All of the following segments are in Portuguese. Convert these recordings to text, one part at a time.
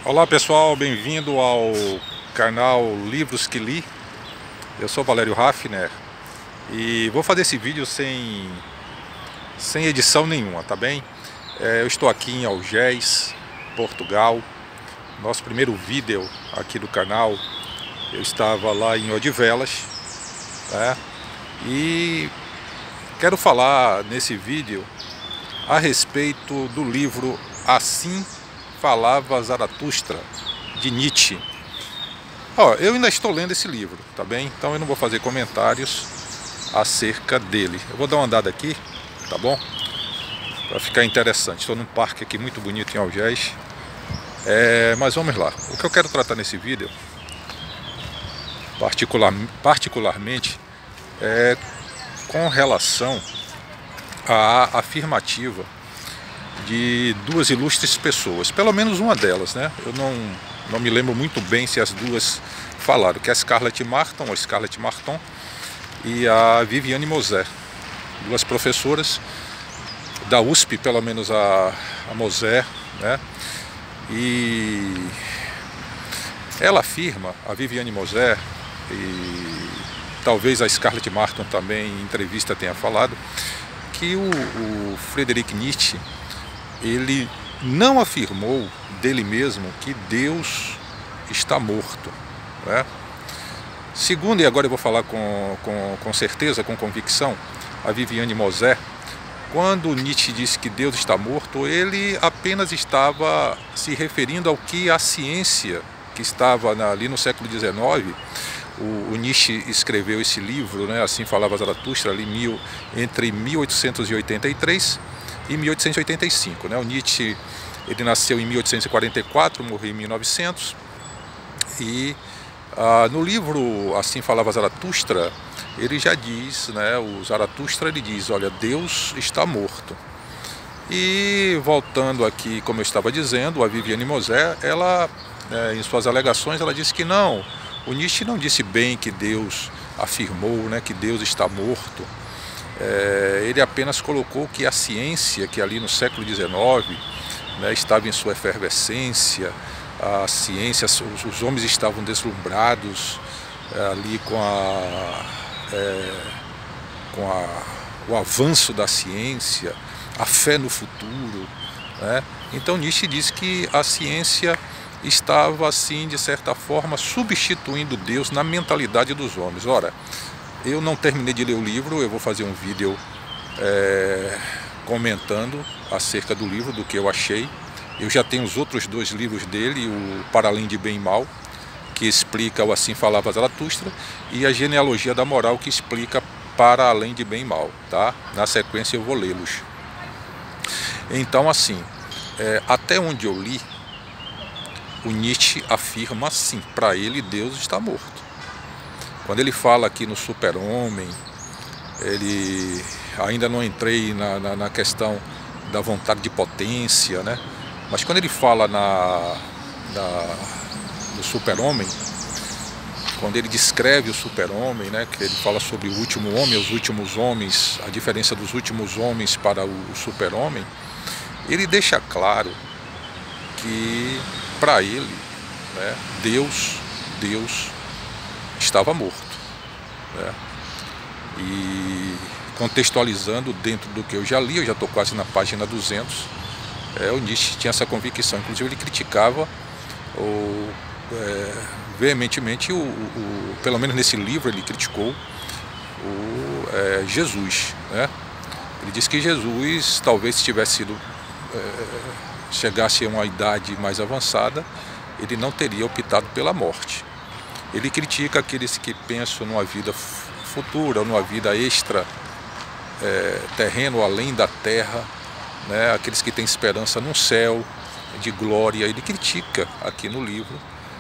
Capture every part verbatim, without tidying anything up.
Olá pessoal, bem-vindo ao canal Livros que Li. Eu sou Valério Raffner e vou fazer esse vídeo sem, sem edição nenhuma, tá bem? É, eu estou aqui em Algés, Portugal. Nosso primeiro vídeo aqui do canal, eu estava lá em Odivelas, né? E quero falar nesse vídeo a respeito do livro Assim Falava Zaratustra, de Nietzsche. Ó, eu ainda estou lendo esse livro, tá bem? Então eu não vou fazer comentários acerca dele. Eu vou dar uma andada aqui, tá bom? Para ficar interessante. Estou num parque aqui muito bonito em Algés. É, mas vamos lá. O que eu quero tratar nesse vídeo, particular, particularmente, é com relação à afirmativa de duas ilustres pessoas, pelo menos uma delas, né? Eu não, não me lembro muito bem se as duas falaram, que é a Scarlett Martin, ou Scarlett Martin, e a Viviane Moser, duas professoras da U S P, pelo menos a, a Moser, né? E ela afirma, a Viviane Moser, e talvez a Scarlett Martin também em entrevista tenha falado, que o, o Friedrich Nietzsche, ele não afirmou dele mesmo que Deus está morto, né? Segundo, e agora eu vou falar com, com, com certeza, com convicção, a Viviane Moser, quando Nietzsche disse que Deus está morto, ele apenas estava se referindo ao que a ciência, que estava na, ali no século dezenove, o, o Nietzsche escreveu esse livro, né, Assim Falava Zaratustra, ali mil, entre mil oitocentos e oitenta e três e mil oitocentos e oitenta e cinco, né? O Nietzsche, ele nasceu em mil oitocentos e quarenta e quatro, morreu em mil e novecentos, e ah, no livro Assim Falava Zaratustra, ele já diz, né, o Zaratustra, ele diz, olha, Deus está morto. E voltando aqui, como eu estava dizendo, a Viviane Moser, ela, né, em suas alegações, ela disse que não, o Nietzsche não disse bem que Deus afirmou, né, que Deus está morto. É, ele apenas colocou que a ciência, que ali no século dezenove, né, estava em sua efervescência, a ciência, os, os homens estavam deslumbrados é, ali com, a, é, com a, o avanço da ciência, a fé no futuro, né? Então Nietzsche disse que a ciência estava assim, de certa forma, substituindo Deus na mentalidade dos homens. Ora, eu não terminei de ler o livro, eu vou fazer um vídeo é, comentando acerca do livro, do que eu achei. Eu já tenho os outros dois livros dele, o Para Além de Bem e Mal, que explica o Assim Falava Zaratustra, e a Genealogia da Moral, que explica Para Além de Bem e Mal, tá? Na sequência eu vou lê-los. Então, assim, é, até onde eu li, o Nietzsche afirma assim, para ele Deus está morto. Quando ele fala aqui no super-homem, ele ainda não entrei na, na, na questão da vontade de potência, né? Mas quando ele fala na, na, no super-homem, quando ele descreve o super-homem, né, que ele fala sobre o último homem, os últimos homens, a diferença dos últimos homens para o, o super-homem, ele deixa claro que para ele, né, Deus, Deus estava morto, né? E contextualizando dentro do que eu já li, eu já estou quase na página duzentos, é, o Nietzsche tinha essa convicção, inclusive ele criticava o, é, veementemente, o, o, pelo menos nesse livro ele criticou o, é, Jesus, né? Ele disse que Jesus, talvez se tivesse sido, é, chegasse a uma idade mais avançada, ele não teria optado pela morte. Ele critica aqueles que pensam numa vida futura, numa vida extra, é, terreno além da terra, né? Aqueles que têm esperança num céu de glória. Ele critica aqui no livro.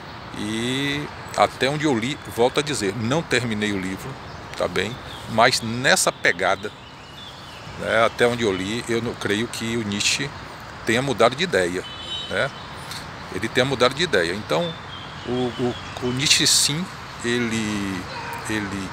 E até onde eu li, volto a dizer, não terminei o livro, tá bem? Mas nessa pegada, né, até onde eu li, eu não creio que o Nietzsche tenha mudado de ideia, né? Ele tenha mudado de ideia. Então, O, o, o Nietzsche, sim, ele, ele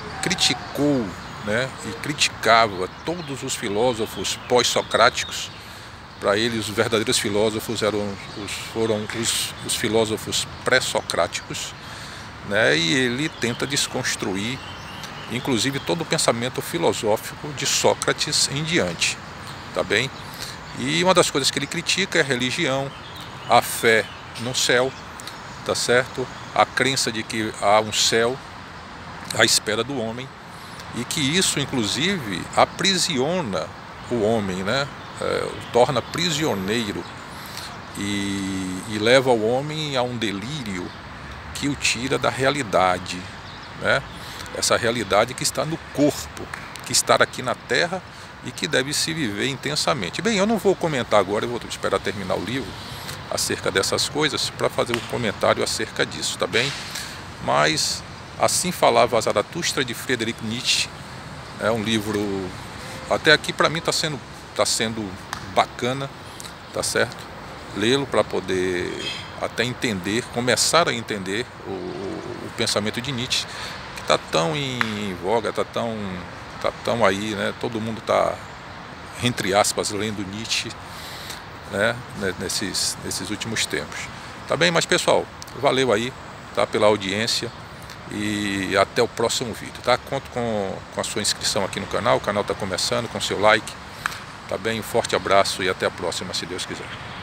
criticou, né, e criticava todos os filósofos pós-socráticos Para ele, os verdadeiros filósofos eram os, foram os, os filósofos pré-socráticos, né? E ele tenta desconstruir, inclusive, todo o pensamento filosófico de Sócrates em diante, tá bem? E uma das coisas que ele critica é a religião, a fé no céu, tá certo? A crença de que há um céu à espera do homem e que isso, inclusive, aprisiona o homem, né? É, o torna prisioneiro e, e leva o homem a um delírio que o tira da realidade, né? Essa realidade que está no corpo, que está aqui na terra e que deve se viver intensamente. Bem, eu não vou comentar agora, eu vou esperar terminar o livro acerca dessas coisas para fazer um comentário acerca disso, tá bem? Mas assim falava Zaratustra, de Friedrich Nietzsche. É um livro, até aqui para mim está sendo, tá sendo bacana, tá certo? Lê-lo para poder até entender, começar a entender o, o pensamento de Nietzsche, que está tão em voga, está tão, tá tão aí, né? Todo mundo está, entre aspas, lendo Nietzsche, né? nesses, nesses últimos tempos. Tá bem? Mas pessoal, valeu aí, tá? Pela audiência e até o próximo vídeo, tá? Conto com, com a sua inscrição aqui no canal, o canal está começando, com seu like, tá bem? Um forte abraço e até a próxima, se Deus quiser.